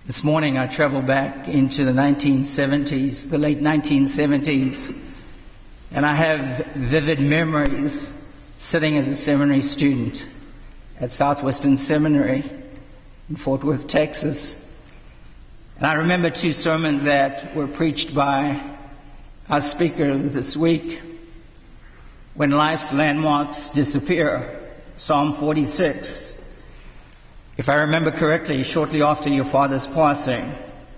This morning I traveled back into the 1970s, the late 1970s, and I have vivid memories sitting as a seminary student at Southwestern Seminary in Fort Worth, Texas. And I remember two sermons that were preached by our speaker this week. When life's landmarks disappear, Psalm 46. If I remember correctly, shortly after your father's passing,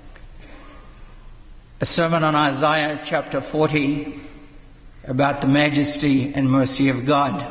a sermon on Isaiah chapter 40 about the majesty and mercy of God.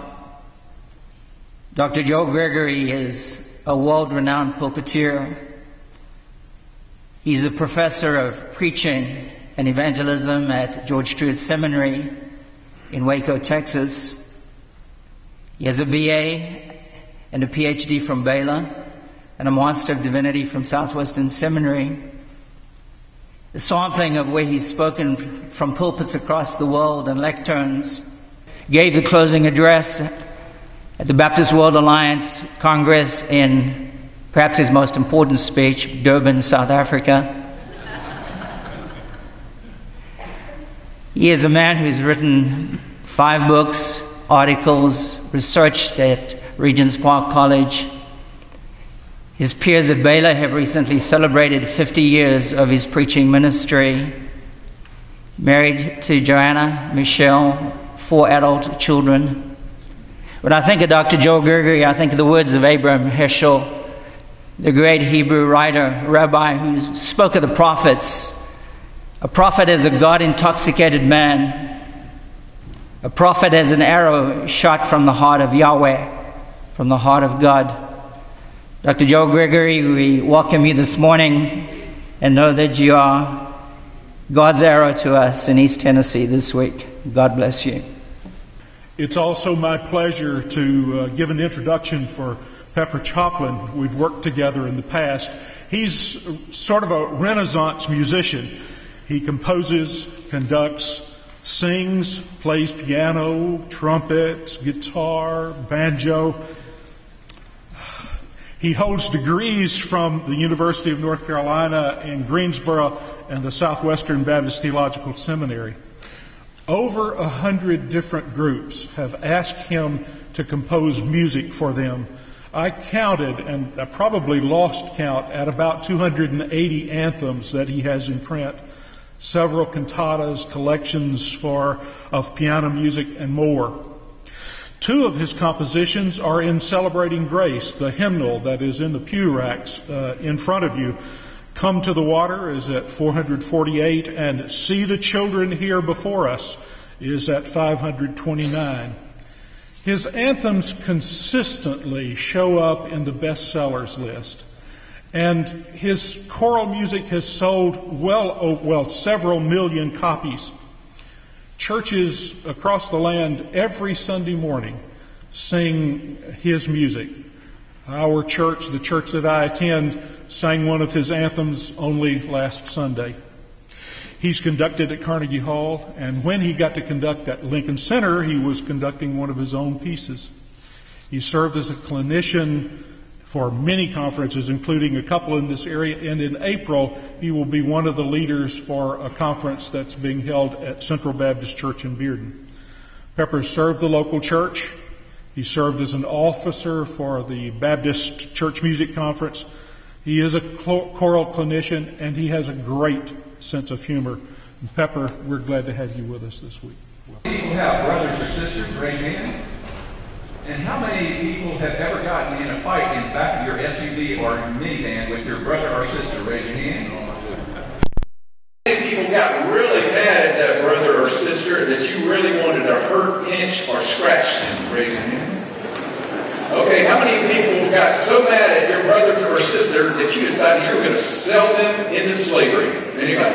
Dr. Joe Gregory is a world-renowned pulpiteer. He's a professor of preaching and evangelism at George Truett Seminary in Waco, Texas. He has a BA and a PhD from Baylor and a Master of Divinity from Southwestern Seminary. A sampling of where he's spoken from pulpits across the world and lecterns. Gave the closing address at the Baptist World Alliance Congress in perhaps his most important speech, Durban, South Africa. He is a man who's written 5 books, articles, researched at Regents Park College. His peers at Baylor have recently celebrated 50 years of his preaching ministry. Married to Joanna, Michelle, 4 adult children. When I think of Dr. Joe Gregory, I think of the words of Abraham Heschel, the great Hebrew writer, rabbi who spoke of the prophets. A prophet as a God-intoxicated man. A prophet as an arrow shot from the heart of Yahweh, from the heart of God. Dr. Joe Gregory, we welcome you this morning and know that you are God's arrow to us in East Tennessee this week. God bless you. It's also my pleasure to give an introduction for Pepper Choplin. We've worked together in the past. He's sort of a Renaissance musician. He composes, conducts, sings, plays piano, trumpet, guitar, banjo. He holds degrees from the University of North Carolina in Greensboro and the Southwestern Baptist Theological Seminary. Over 100 different groups have asked him to compose music for them. I counted, and I probably lost count, at about 280 anthems that he has in print, several cantatas, collections of piano music, and more. 2 of his compositions are in Celebrating Grace, the hymnal that is in the pew racks in front of you. Come to the Water is at 448, and See the Children Here Before Us is at 529. His anthems consistently show up in the bestsellers list, and his choral music has sold several million copies. Churches across the land every Sunday morning sing his music. Our church, the church that I attend, sang one of his anthems only last Sunday. He's conducted at Carnegie Hall, and when he got to conduct at Lincoln Center, he was conducting one of his own pieces. He served as a clinician for many conferences, including a couple in this area, and in April, he will be one of the leaders for a conference that's being held at Central Baptist Church in Bearden. Pepper served the local church. He served as an officer for the Baptist Church Music Conference. He is a choral clinician, and he has a great sense of humor. And Pepper, we're glad to have you with us this week. People have brothers or sisters, raise your hand. And how many people have ever gotten in a fight in the back of your SUV or minivan with your brother or sister? Raise your hand. How many people got really mad at that brother or sister that you really wanted to hurt, pinch, or scratch them? Raise your hand. Okay, how many people got so mad at your brother or sister that you decided you were going to sell them into slavery? Anybody?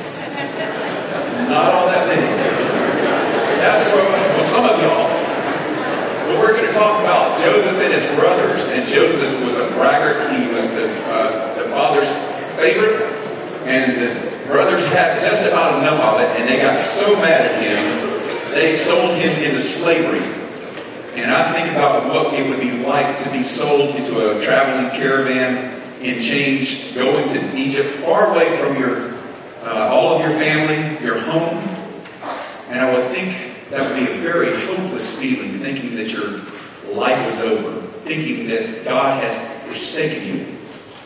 Not all that many. That's what some of y'all. Well, we're going to talk about Joseph and his brothers. And Joseph was a braggart. He was the father's favorite. And the brothers had just about enough of it. And they got so mad at him, they sold him into slavery. And I think about what it would be like to be sold into a traveling caravan in change, going to Egypt, far away from all of your family, your home. And I would think that would be a very hopeless feeling, thinking that your life was over, thinking that God has forsaken you.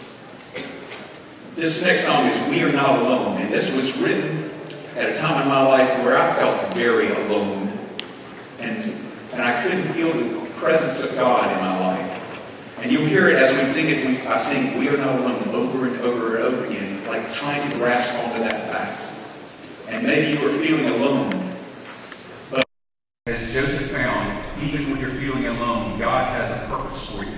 This next song is We Are Not Alone, and this was written at a time in my life where I felt very alone, and I couldn't feel the presence of God in my life. And you'll hear it as we sing it. I sing We Are Not Alone over and over and over again, like trying to grasp onto that fact. And maybe you are feeling alone. But as Joseph found, even when you're feeling alone, God has a purpose for you.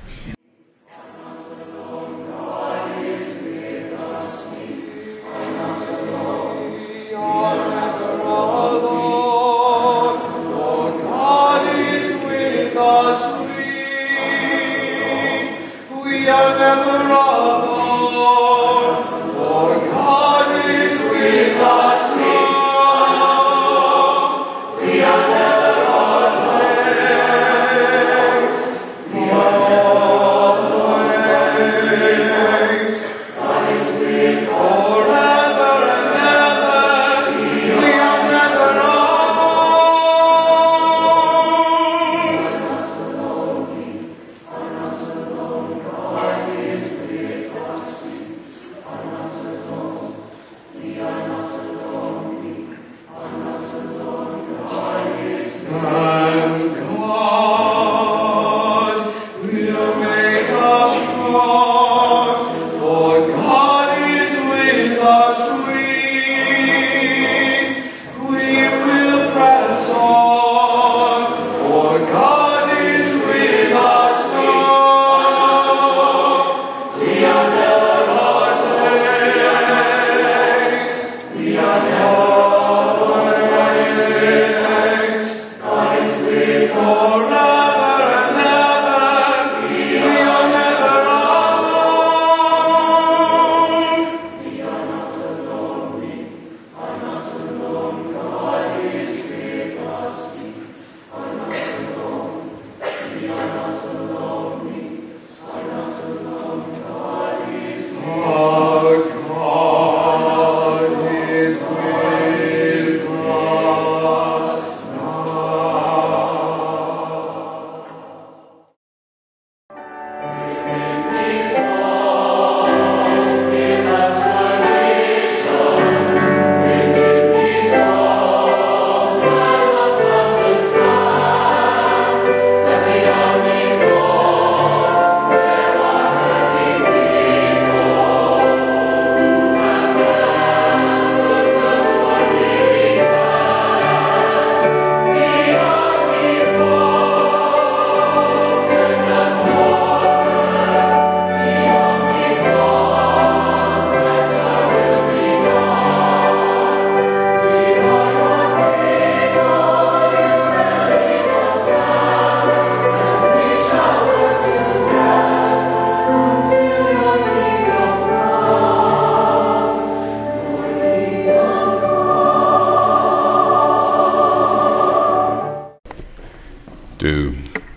To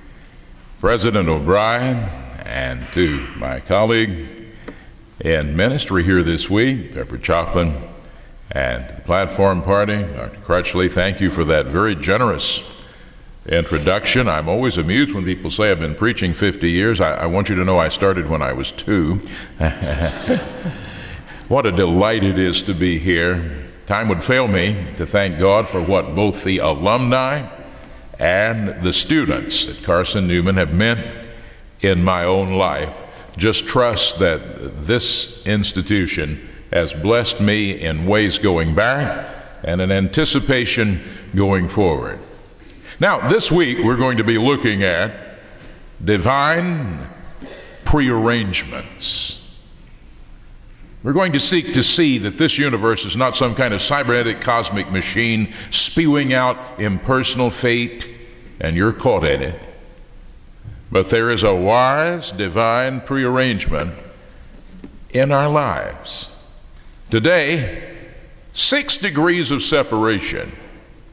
President O'Brien and to my colleague in ministry here this week, Pepper Choplin, and to the Platform Party, Dr. Crutchley, thank you for that very generous introduction. I'm always amused when people say I've been preaching 50 years. I want you to know I started when I was 2. What a delight it is to be here. Time would fail me to thank God for what both the alumni and the students at Carson-Newman have meant in my own life. Just trust that this institution has blessed me in ways going back and in anticipation going forward. Now, this week we're going to be looking at divine prearrangements. We're going to seek to see that this universe is not some kind of cybernetic cosmic machine spewing out impersonal fate and you're caught in it. But there is a wise divine prearrangement in our lives. Today, 6 degrees of separation.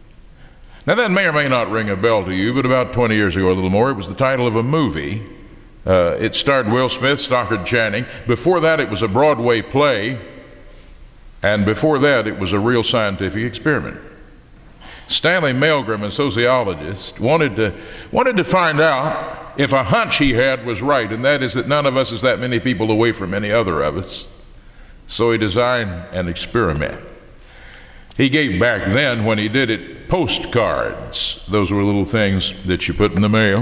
Now that may or may not ring a bell to you, but about 20 years ago, a little more, it was the title of a movie It starred Will Smith, Stockard Channing. Before that, it was a Broadway play. And before that, it was a real scientific experiment. Stanley Milgram, a sociologist, wanted to find out if a hunch he had was right, and that is that none of us is that many people away from any other of us. So he designed an experiment. He gave back then, when he did it, postcards. Those were little things that you put in the mail.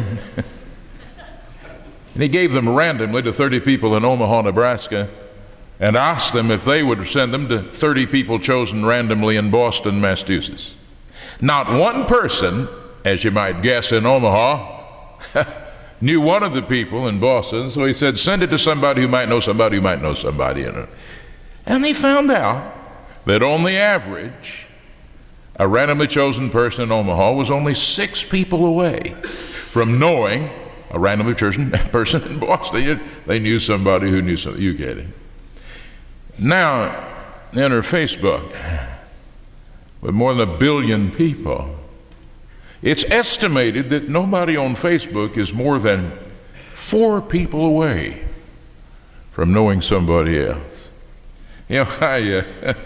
And he gave them randomly to 30 people in Omaha, Nebraska, and asked them if they would send them to 30 people chosen randomly in Boston, Massachusetts. Not one person, as you might guess, in Omaha knew one of the people in Boston, so he said, send it to somebody who might know somebody who might know somebody. And they found out that on the average, a randomly chosen person in Omaha was only 6 people away from knowing a randomly chosen person in Boston. They knew somebody who knew somebody. You get it. Now, enter Facebook. With more than 1 billion people, it's estimated that nobody on Facebook is more than 4 people away from knowing somebody else. You know,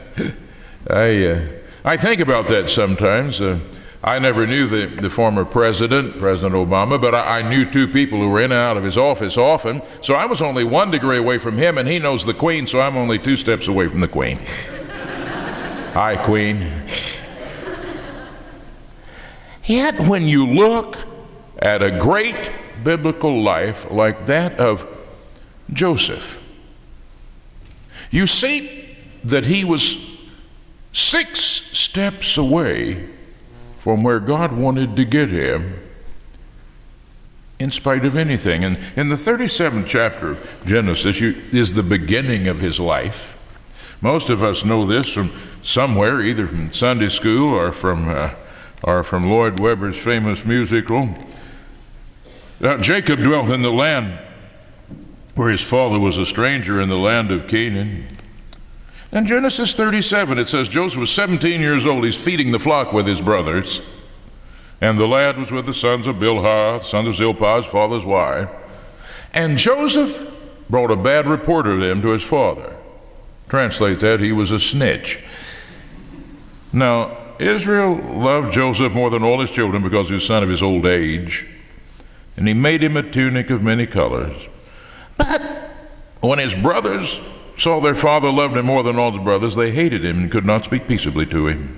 I think about that sometimes. I never knew the former President Obama, but I knew 2 people who were in and out of his office often. So I was only 1 degree away from him, and he knows the Queen, so I'm only 2 steps away from the Queen. Hi, Queen. Yet when you look at a great biblical life like that of Joseph, you see that he was 6 steps away from where God wanted to get him in spite of anything. And in the 37th chapter of Genesis is the beginning of his life. Most of us know this from somewhere, either from Sunday school or from Lloyd Webber's famous musical. Jacob dwelt in the land where his father was a stranger, in the land of Canaan. In Genesis 37, it says Joseph was 17 years old. He's feeding the flock with his brothers. And the lad was with the sons of Bilhah, sons of Zilpah, his father's wife. And Joseph brought a bad report of them to his father. Translate that, he was a snitch. Now, Israel loved Joseph more than all his children because he was son of his old age. And he made him a tunic of many colors. But when his brothers saw their father loved him more than all his brothers, they hated him and could not speak peaceably to him.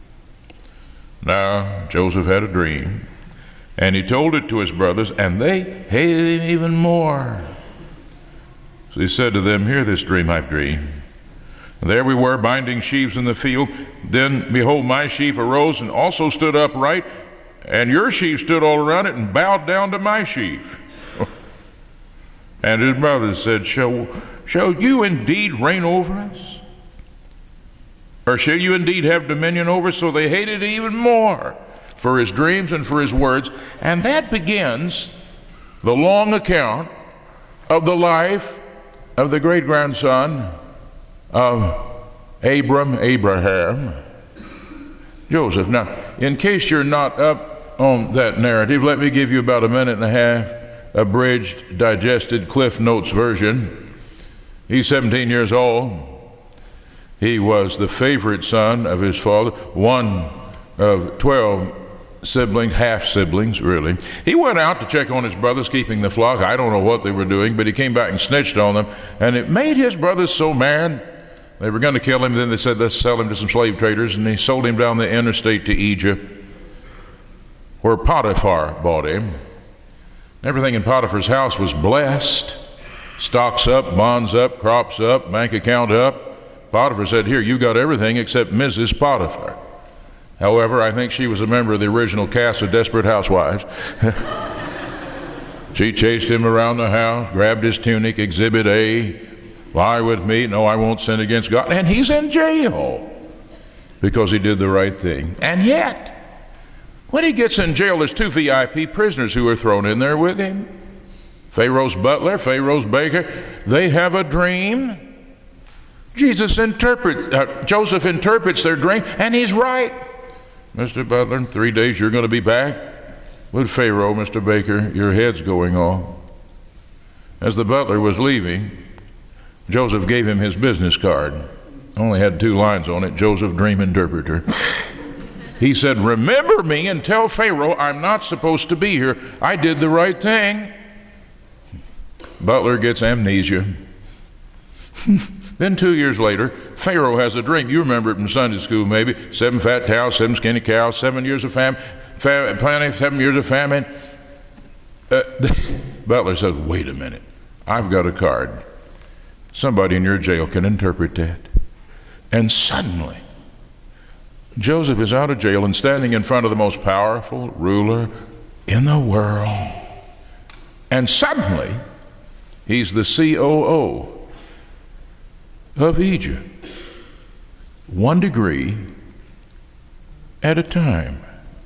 Now, Joseph had a dream, and he told it to his brothers, and they hated him even more. So he said to them, hear this dream I've dreamed. And there we were, binding sheaves in the field. Then, behold, my sheaf arose and also stood upright, and your sheaf stood all around it and bowed down to my sheaf. And his brothers said, Shall you indeed reign over us? Or shall you indeed have dominion over us? So they hated him even more for his dreams and for his words. And that begins the long account of the life of the great-grandson of Abraham, Joseph. Now, in case you're not up on that narrative, let me give you about a minute and a half abridged, digested Cliff Notes version. He's 17 years old. He was the favorite son of his father, one of 12 siblings, half-siblings, really. He went out to check on his brothers keeping the flock. I don't know what they were doing, but he came back and snitched on them, and it made his brothers so mad. They were going to kill him. Then they said, let's sell him to some slave traders, and they sold him down the interstate to Egypt, where Potiphar bought him. Everything in Potiphar's house was blessed. Stocks up, bonds up, crops up, bank account up. Potiphar said, here, you got everything except Mrs. Potiphar. However, I think she was a member of the original cast of Desperate Housewives. She chased him around the house, grabbed his tunic, Exhibit A, lie with me, no, I won't sin against God. And he's in jail because he did the right thing. And yet, when he gets in jail, there's 2 VIP prisoners who are thrown in there with him. Pharaoh's butler, Pharaoh's baker. They have a dream. Joseph interprets their dream, and he's right. Mr. Butler, in 3 days you're going to be back with Pharaoh. Mr. Baker, your head's going off. As the butler was leaving, Joseph gave him his business card. Only had 2 lines on it, Joseph, dream interpreter. He said, remember me and tell Pharaoh I'm not supposed to be here. I did the right thing. Butler gets amnesia. Then 2 years later, Pharaoh has a dream. You remember it from Sunday school maybe. 7 fat cows, 7 skinny cows, 7 years of famine, 7 years of famine. Butler says, wait a minute. I've got a card. Somebody in your jail can interpret that. And suddenly, Joseph is out of jail and standing in front of the most powerful ruler in the world. And suddenly, he's the COO of Egypt. 1 degree at a time.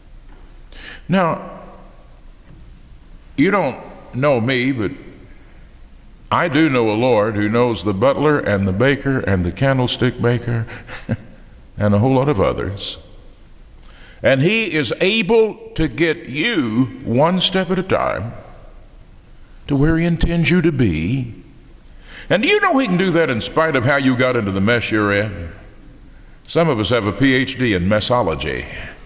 Now, you don't know me, but I do know a Lord who knows the butler and the baker and the candlestick maker and a whole lot of others. And he is able to get you 1 step at a time to where he intends you to be. And do you know he can do that in spite of how you got into the mess you're in? Some of us have a PhD in messology.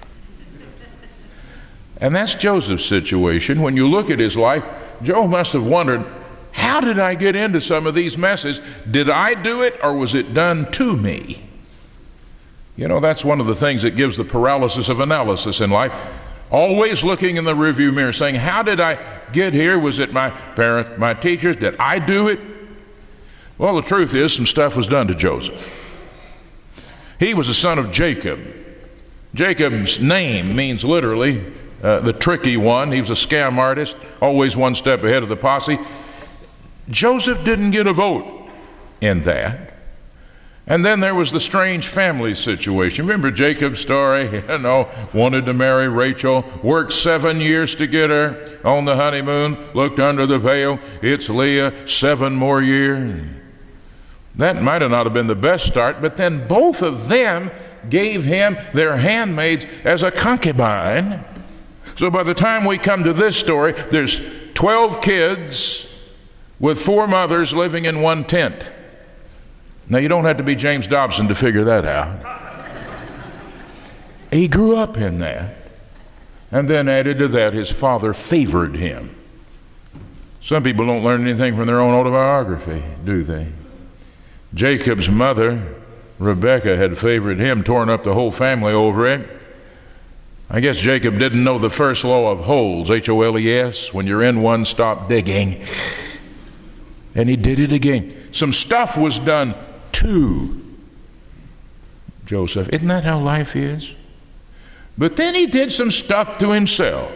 And that's Joseph's situation. When you look at his life, Joe must have wondered, how did I get into some of these messes? Did I do it or was it done to me? You know, that's one of the things that gives the paralysis of analysis in life. Always looking in the rearview mirror saying, how did I get here? Was it my parents, my teachers? Did I do it? Well, the truth is some stuff was done to Joseph. He was the son of Jacob. Jacob's name means literally the tricky one. He was a scam artist, always 1 step ahead of the posse. Joseph didn't get a vote in that. And then there was the strange family situation. Remember Jacob's story? Wanted to marry Rachel, worked 7 years to get her on the honeymoon, looked under the veil, it's Leah, 7 more years. That might have not have been the best start, but then both of them gave him their handmaids as a concubine. So by the time we come to this story, there's 12 kids with 4 mothers living in 1 tent. Now, you don't have to be James Dobson to figure that out. He grew up in that. And then added to that, his father favored him. Some people don't learn anything from their own autobiography, do they? Jacob's mother, Rebekah, had favored him, torn up the whole family over it. I guess Jacob didn't know the first law of holes, H-O-L-E-S. When you're in one, stop digging. And he did it again. Some stuff was done to Joseph. Isn't that how life is? But then he did some stuff to himself.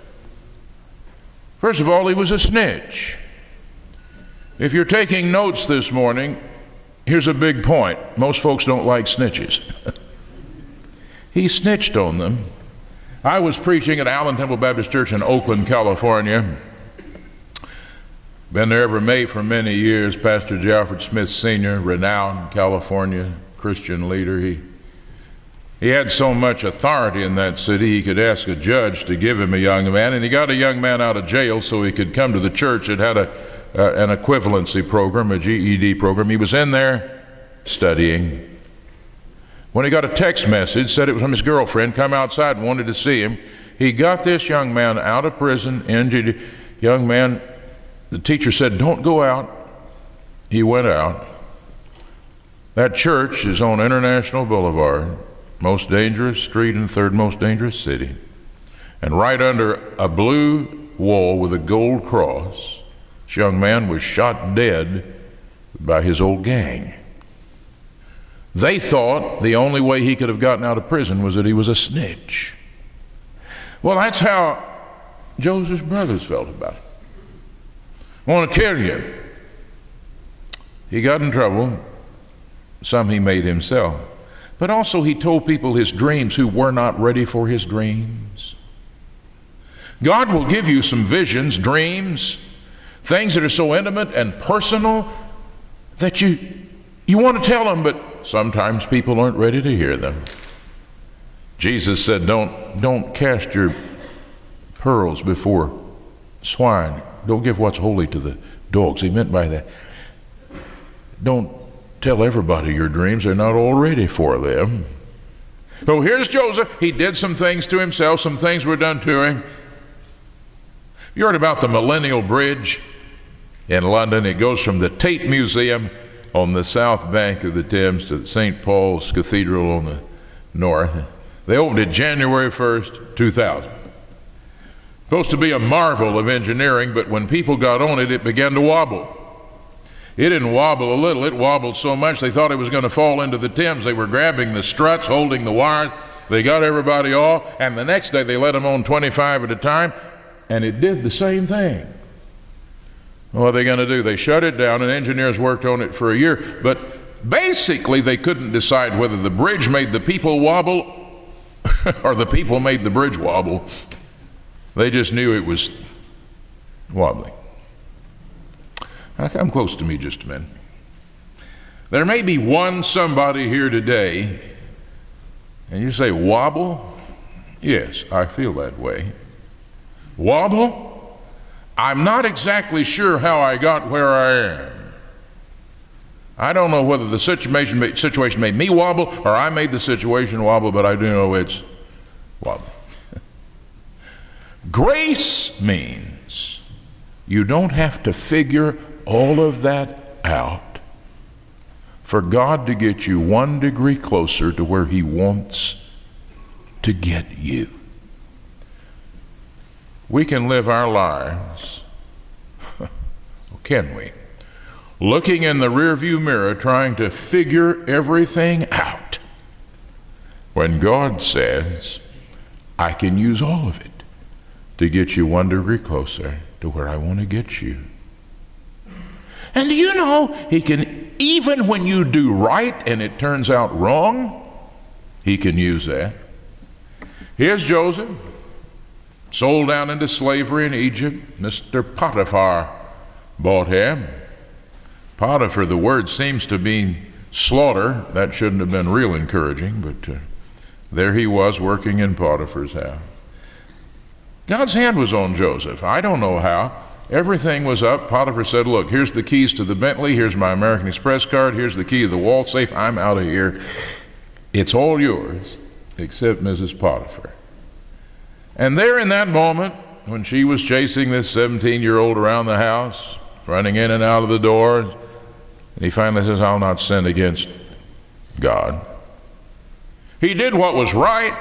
First of all, he was a snitch. If you're taking notes this morning, here's a big point. Most folks don't like snitches. He snitched on them. I was preaching at Allen Temple Baptist Church in Oakland, California. Been there every May for many years. Pastor J. Alfred Smith Sr., renowned California Christian leader. He had so much authority in that city, he could ask a judge to give him a young man, and he got a young man out of jail so he could come to the church. It had an equivalency program, a GED program. He was in there studying. When he got a text message, said it was from his girlfriend, come outside and wanted to see him. He got this young man out of prison, injured young man. The teacher said, don't go out. He went out. That church is on International Boulevard, most dangerous street in the 3rd most dangerous city. And right under a blue wall with a gold cross, this young man was shot dead by his old gang. They thought the only way he could have gotten out of prison was that he was a snitch. Well, that's how Joseph's brothers felt about it. I want to kill you. He got in trouble. Some he made himself. But also he told people his dreams who were not ready for his dreams. God will give you some visions, dreams, things that are so intimate and personal that you want to tell them, but sometimes people aren't ready to hear them. Jesus said, don't cast your pearls before swine. Don't give what's holy to the dogs. He meant by that, don't tell everybody your dreams. They're not all ready for them. So here's Joseph. He did some things to himself. Some things were done to him. You heard about the Millennial Bridge in London. It goes from the Tate Museum on the south bank of the Thames to St. Paul's Cathedral on the north. They opened it January 1st, 2000. Supposed to be a marvel of engineering, but when people got on it, it began to wobble. It didn't wobble a little. It wobbled so much they thought it was going to fall into the Thames. They were grabbing the struts, holding the wires. They got everybody off, and the next day they let them on 25 at a time, and it did the same thing. What are they going to do? They shut it down, and engineers worked on it for a year, but basically they couldn't decide whether the bridge made the people wobble or the people made the bridge wobble. They just knew it was wobbling. Now come close to me just a minute. There may be one somebody here today, and you say, wobble? Yes, I feel that way. Wobble? I'm not exactly sure how I got where I am. I don't know whether the situation made me wobble or I made the situation wobble, but I do know it's wobbling. Grace means you don't have to figure all of that out for God to get you 1 degree closer to where He wants to get you. We can live our lives, can we? Looking in the rearview mirror trying to figure everything out, when God says, I can use all of it to get you 1 degree closer to where I want to get you. And do you know, He can, even when you do right and it turns out wrong, He can use that. Here's Joseph, sold down into slavery in Egypt. Mr. Potiphar bought him. Potiphar, the word seems to mean slaughter. That shouldn't have been real encouraging, but there he was working in Potiphar's house. God's hand was on Joseph. I don't know how. Everything was up. Potiphar said, look, here's the keys to the Bentley. Here's my American Express card. Here's the key to the wall safe. I'm out of here. It's all yours, except Mrs. Potiphar. And there in that moment, when she was chasing this 17-year-old around the house, running in and out of the door, and he finally says, I'll not sin against God. He did what was right,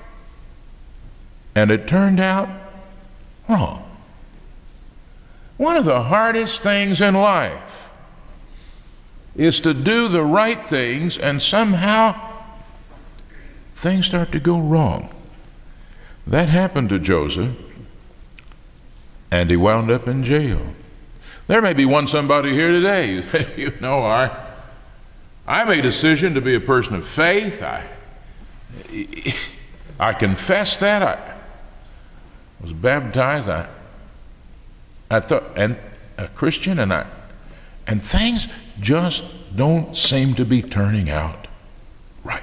and it turned out wrong. One of the hardest things in life is to do the right things, and somehow things start to go wrong. That happened to Joseph, and he wound up in jail. There may be somebody here today. You know, I made a decision to be a person of faith. I confess that. I was baptized. I thought, and a Christian, and things just don't seem to be turning out right.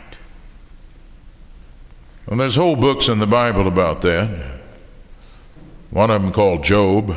Well, there's whole books in the Bible about that. One of them called Job.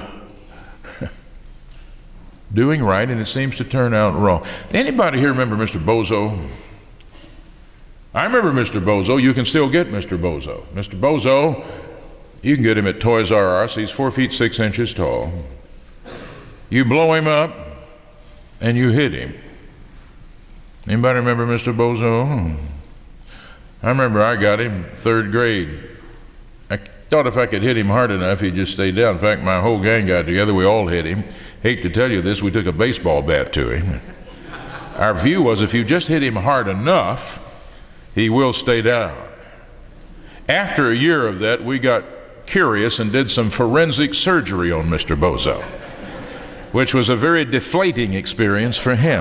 Doing right, and it seems to turn out wrong. Anybody here remember Mr. Bozo? I remember Mr. Bozo. You can still get Mr. Bozo. Mr. Bozo, you can get him at Toys R Us. He's 4 feet 6 inches tall. You blow him up, and you hit him. Anybody remember Mr. Bozo? I remember I got him 3rd grade. I thought if I could hit him hard enough, he'd just stay down. In fact, my whole gang got together. We all hit him. Hate to tell you this, we took a baseball bat to him. Our view was if you just hit him hard enough, he will stay down. After a year of that, we got curious and did some forensic surgery on Mr. Bozo, which was a very deflating experience for him.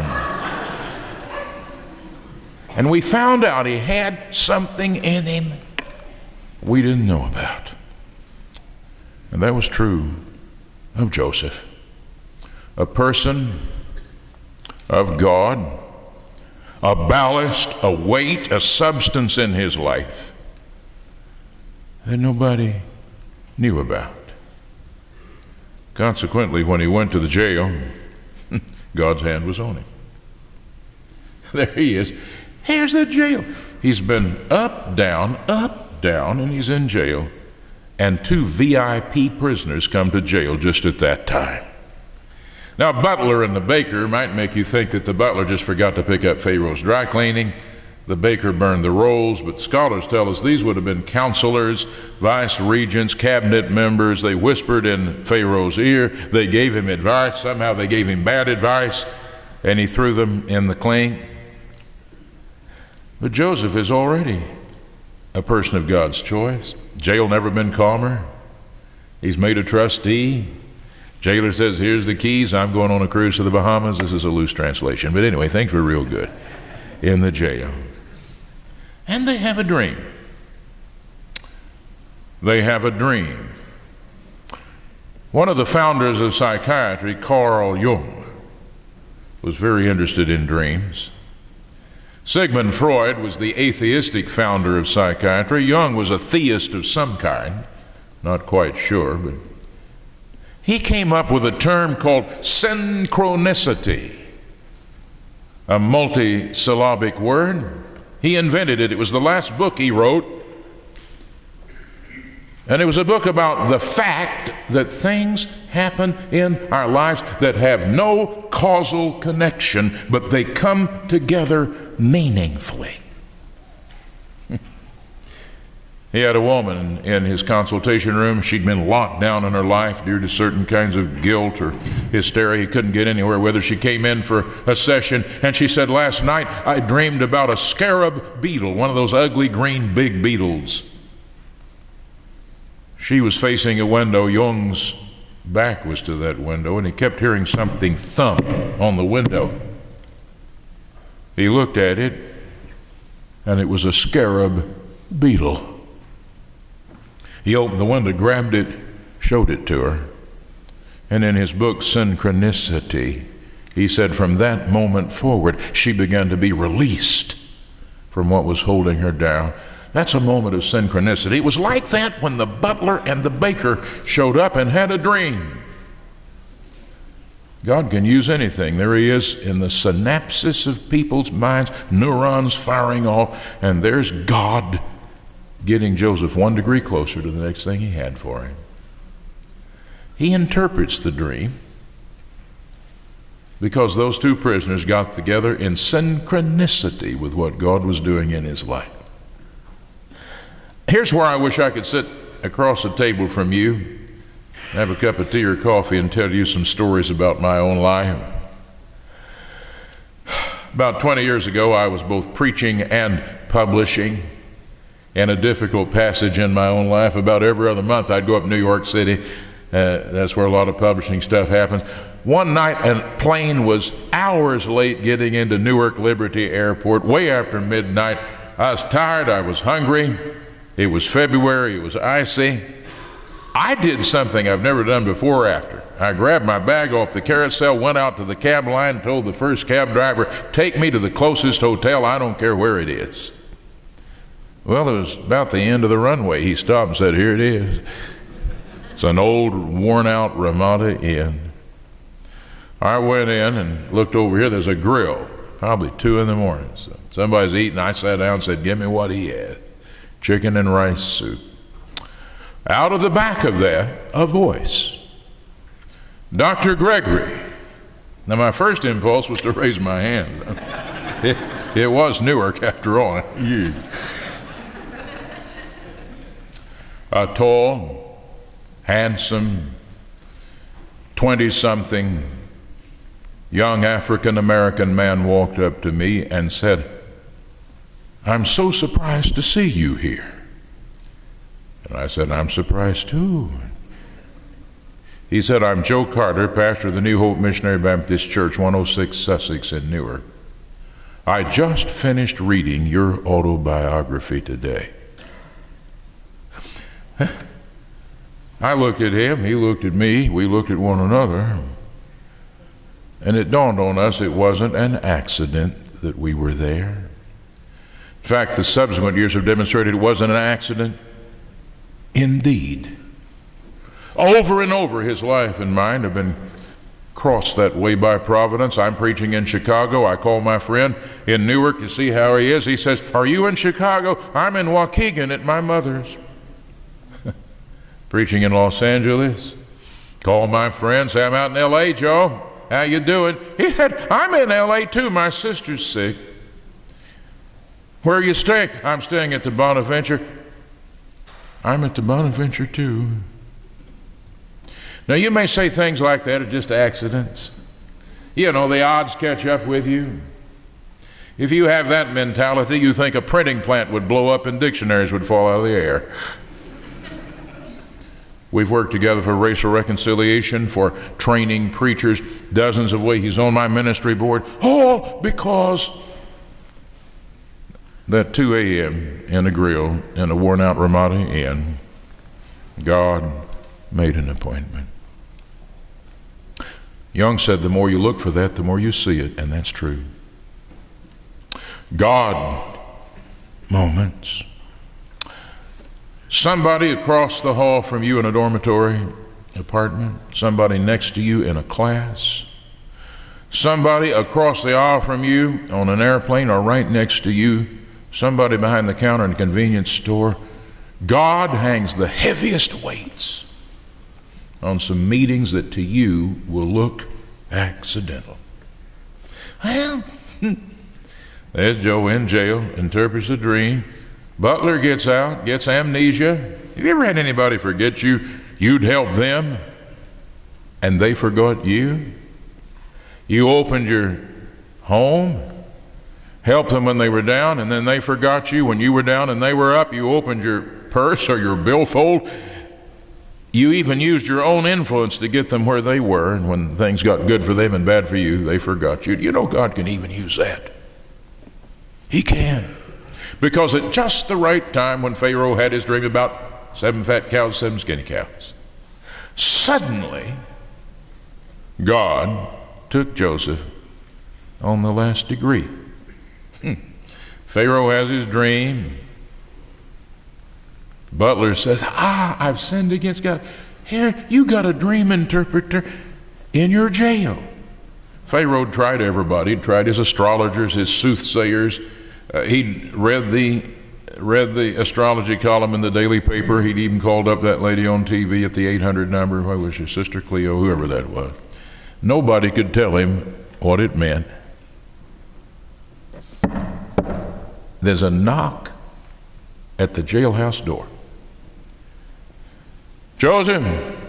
And we found out he had something in him we didn't know about. And that was true of Joseph, a person of God, a ballast, a weight, a substance in his life that nobody knew about. Consequently, when he went to the jail, God's hand was on him. There he is. Here's the jail. He's been up, down, and he's in jail. And 2 VIP prisoners come to jail just at that time. Now, butler and the baker might make you think that the butler just forgot to pick up Pharaoh's dry cleaning. The baker burned the rolls, but scholars tell us these would have been counselors, vice regents, cabinet members. They whispered in Pharaoh's ear. They gave him advice. Somehow they gave him bad advice, and he threw them in the clink. But Joseph is already a person of God's choice. Jail never been calmer. He's made a trustee. Jailer says, here's the keys. I'm going on a cruise to the Bahamas. This is a loose translation. But anyway, things were real good in the jail. And they have a dream. They have a dream. One of the founders of psychiatry, Carl Jung, was very interested in dreams. Sigmund Freud was the atheistic founder of psychiatry. Jung was a theist of some kind, not quite sure, but he came up with a term called synchronicity, a multisyllabic word. He invented it. It was the last book he wrote, and it was a book about the fact that things happen in our lives that have no causal connection, but they come together meaningfully. He had a woman in his consultation room. She'd been locked down in her life due to certain kinds of guilt or hysteria. He couldn't get anywhere with her. She came in for a session, and she said, last night I dreamed about a scarab beetle, one of those ugly green big beetles. She was facing a window. Jung's back was to that window, and he kept hearing something thump on the window. He looked at it, and it was a scarab beetle. He opened the window, grabbed it, showed it to her. And in his book, Synchronicity, he said from that moment forward, she began to be released from what was holding her down. That's a moment of synchronicity. It was like that when the butler and the baker showed up and had a dream. God can use anything. There he is in the synapses of people's minds, neurons firing off, and there's God getting Joseph 1 degree closer to the next thing he had for him. He interprets the dream because those 2 prisoners got together in synchronicity with what God was doing in his life. Here's where I wish I could sit across the table from you, have a cup of tea or coffee, and tell you some stories about my own life. About 20 years ago, I was both preaching and publishing in a difficult passage in my own life. About every other month, I'd go up to New York City. That's where a lot of publishing stuff happens. One night, a plane was hours late getting into Newark Liberty Airport, way after midnight. I was tired. I was hungry. It was February. It was icy. I did something I've never done before or after. I grabbed my bag off the carousel, went out to the cab line, and told the first cab driver, take me to the closest hotel. I don't care where it is. Well, it was about the end of the runway. He stopped and said, here it is. It's an old, worn-out Ramada Inn. I went in and looked over here. There's a grill, probably 2 in the morning. So somebody's eating. I sat down and said, give me what he had. Chicken and rice soup. Out of the back of that, a voice. Dr. Gregory. Now, my first impulse was to raise my hand. It was Newark, after all. A tall, handsome, 20-something young African-American man walked up to me and said, I'm so surprised to see you here. And I said, I'm surprised too. He said, I'm Joe Carter, pastor of the New Hope Missionary Baptist Church, 106 Sussex in Newark. I just finished reading your autobiography today. I looked at him, he looked at me, we looked at one another, and it dawned on us it wasn't an accident that we were there. In fact, the subsequent years have demonstrated it wasn't an accident. Indeed, Over and over, his life and mine have been crossed that way by providence. I'm preaching in Chicago. I call my friend in Newark to see how he is. He says, "Are you in Chicago?" "I'm in Waukegan at my mother's." Preaching in Los Angeles. Call my friend, say, "I'm out in L.A., Joe. How you doing?" He said, "I'm in L.A. too. My sister's sick." "Where are you staying?" "I'm staying at the Bonaventure." "I'm at the Bonaventure too." Now, you may say things like that are just accidents. You know, the odds catch up with you. If you have that mentality, you think a printing plant would blow up and dictionaries would fall out of the air. We've worked together for racial reconciliation, for training preachers, dozens of ways. He's on my ministry board, all because that 2 a.m. in a grill in a worn-out Ramada Inn, God made an appointment. Young said, the more you look for that, the more you see it, and that's true. God moments. Somebody across the hall from you in a dormitory apartment, somebody next to you in a class, somebody across the aisle from you on an airplane or right next to you, somebody behind the counter in a convenience store. God hangs the heaviest weights on some meetings that to you will look accidental. Well, there's Joe in jail, interprets a dream. Butler gets out, gets amnesia. Have you ever had anybody forget you? You'd help them, and they forgot you. You opened your home, helped them when they were down, and then they forgot you when you were down and they were up. You opened your purse or your billfold. You even used your own influence to get them where they were, and when things got good for them and bad for you, they forgot you. You know, God can even use that. He can. Because at just the right time, when Pharaoh had his dream about 7 fat cows, 7 skinny cows, suddenly God took Joseph on the last degree. Pharaoh has his dream. Butler says, I've sinned against God. Here, you got a dream interpreter in your jail. Pharaoh tried everybody. He tried his astrologers, his soothsayers. He read the astrology column in the daily paper. He'd even called up that lady on TV at the 800 number. What was her, Sister Cleo, whoever that was. Nobody could tell him what it meant. There's a knock at the jailhouse door. Joseph,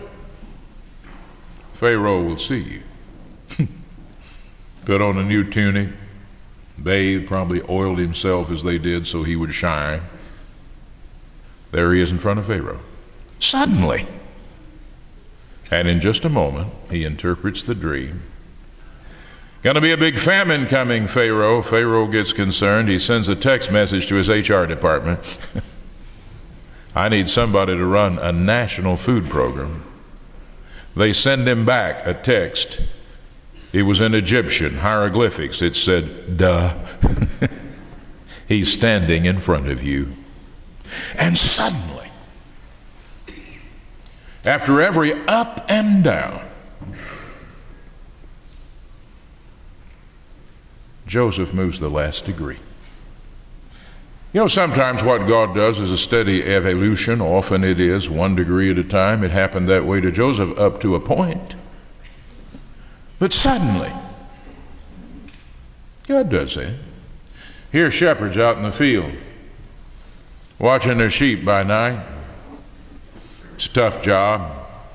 Pharaoh will see you. Put on a new tunic, bathed, probably oiled himself as they did so he would shine. There he is in front of Pharaoh. Suddenly, and in just a moment, he interprets the dream. Gonna be a big famine coming, Pharaoh. Pharaoh gets concerned. He sends a text message to his HR department. I need somebody to run a national food program. They send him back a text. It was in Egyptian hieroglyphics. It said, duh. He's standing in front of you. And suddenly, after every up and down, Joseph moves the last degree. You know, sometimes what God does is a steady evolution. Often it is 1 degree at a time. It happened that way to Joseph up to a point. But suddenly, God does that. Here, shepherds out in the field, watching their sheep by night. It's a tough job.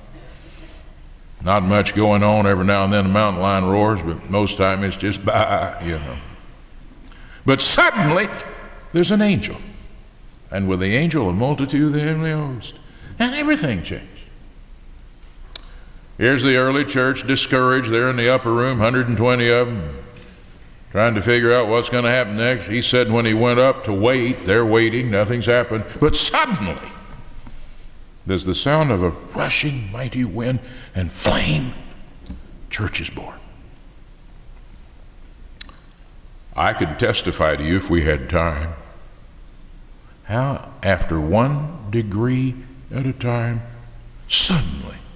Not much going on. Every now and then a mountain lion roars, but most time it's just baa, you know. But suddenly, there's an angel. And with the angel, a multitude of the heavenly host. And everything changed. Here's the early church, discouraged. They're in the upper room, 120 of them, trying to figure out what's going to happen next. He said when he went up to wait, they're waiting, nothing's happened. But suddenly, there's the sound of a rushing mighty wind and flame. Church is born. I could testify to you if we had time how after 1 degree at a time, suddenly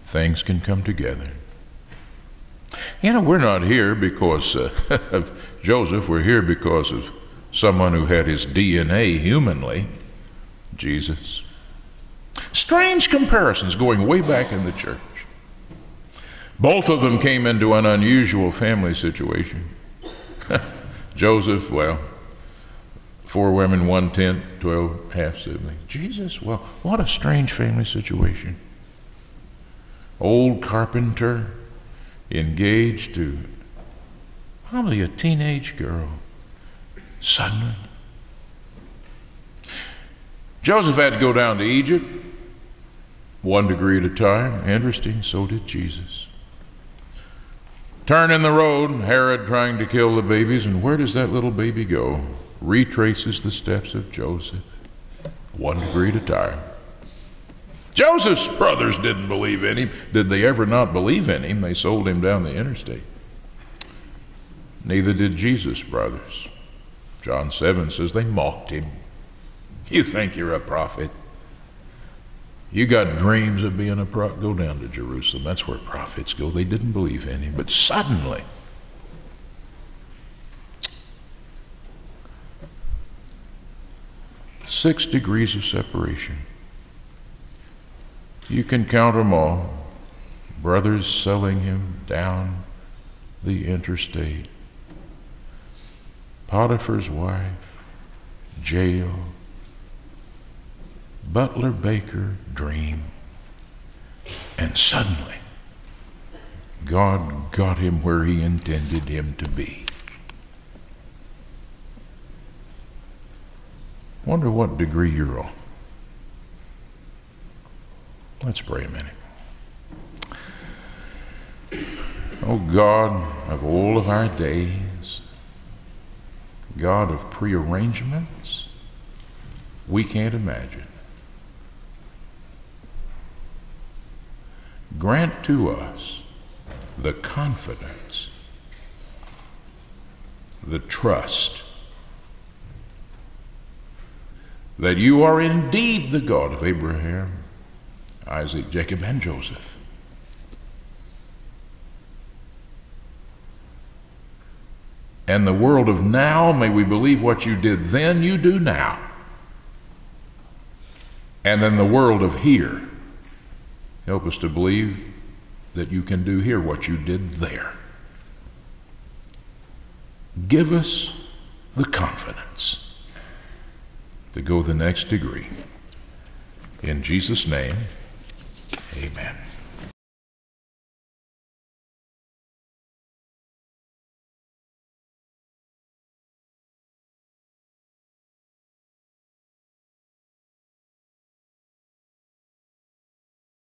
things can come together. You know, we're not here because of Joseph. We're here because of someone who had his DNA humanly, Jesus. Strange comparisons going way back in the church. Both of them came into an unusual family situation. Joseph, well, 4 women, 1 tent, 12 half-siblings. Jesus, well, what a strange family situation. Old carpenter, engaged to probably a teenage girl. Suddenly, Joseph had to go down to Egypt, 1 degree at a time. Interesting, so did Jesus. Turn in the road, Herod trying to kill the babies, and where does that little baby go? Retraces the steps of Joseph, 1 degree at a time. Joseph's brothers didn't believe in him. Did they ever not believe in him? They sold him down the interstate. Neither did Jesus' brothers. John 7 says they mocked him. You think you're a prophet? You got dreams of being a prophet? Go down to Jerusalem. That's where prophets go. They didn't believe in him. But suddenly, six degrees of separation. You can count them all. Brothers selling him down the interstate. Potiphar's wife, jail, butler, baker, dream. And suddenly, God got him where he intended him to be. Wonder what degree you're on. Let's pray a minute. Oh God of all of our days, God of prearrangements we can't imagine, grant to us the confidence, the trust that you are indeed the God of Abraham, Isaac, Jacob, and Joseph. And the world of now, may we believe what you did then, you do now. And in the world of here, help us to believe that you can do here what you did there. Give us the confidence to go the next degree. In Jesus' name, amen.